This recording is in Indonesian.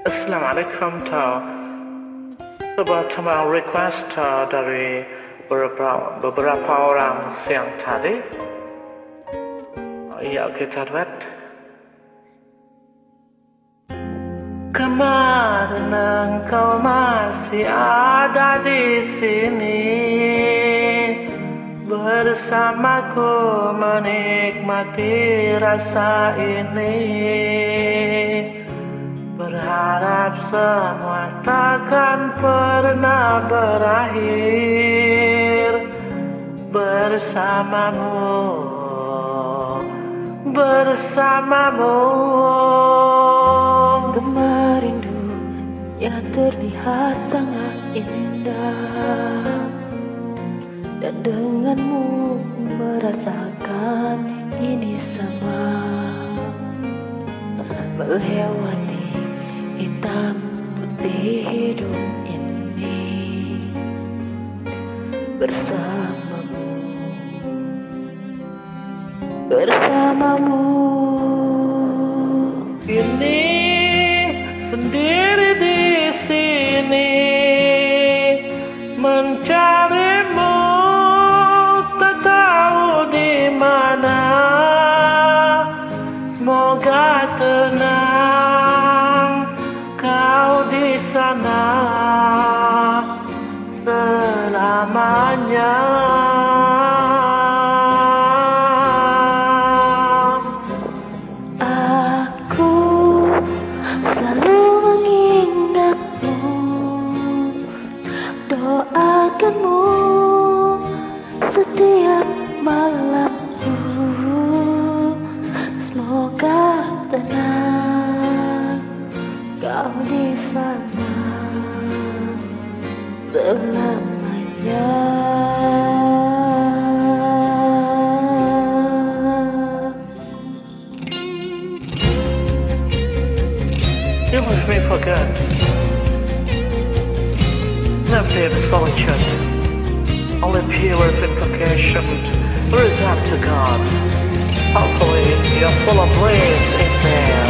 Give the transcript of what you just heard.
Assalamualaikum tau. Sebuah teman request dari beberapa orang siang tadi. Ya, kita duet. Kemarin engkau masih ada di sini, bersamaku menikmati rasa ini. Berharap semua takkan pernah berakhir bersamamu. Gemar rindu yang terlihat sangat indah, dan denganmu merasakan ini sama, melewati hitam putih hidup ini bersamamu. Ini sendiri di sini mencarimu, tak tahu di mana. Semoga tenang kau di sana selamanya. Aku selalu mengingatmu, doakanmu setiap malamku. Semoga tenang kau di sana selamanya. You wish me forget. Left in solitude, only pure invocation, return to God. Hopefully you're full of bliss in there.